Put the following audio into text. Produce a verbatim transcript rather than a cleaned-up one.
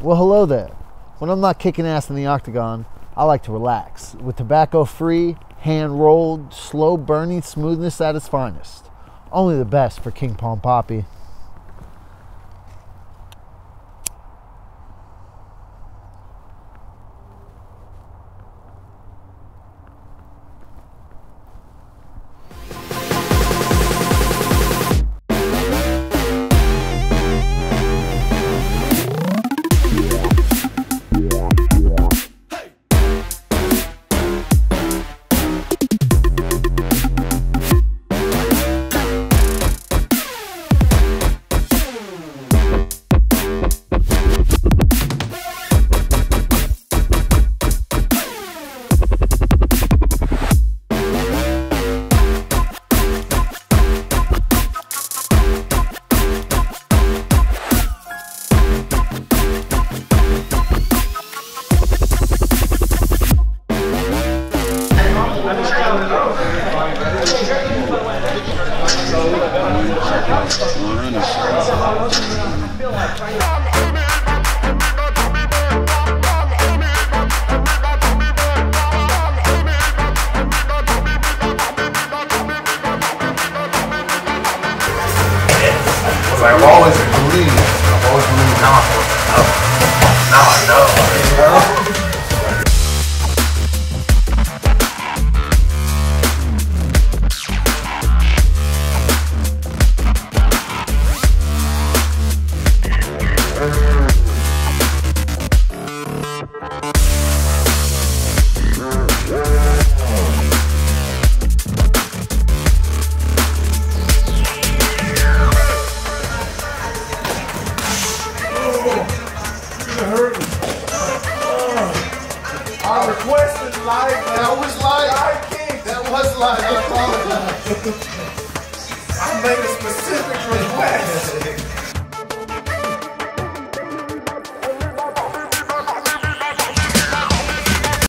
Well, hello there. When I'm not kicking ass in the octagon, I like to relax with tobacco-free, hand-rolled, slow-burning smoothness at its finest. Only the best for King Palm Papi. I've always believed, I've always believed now I know. Now I know, you know? I requested live. That was live. Live King. That was live. I apologize. I made a specific request.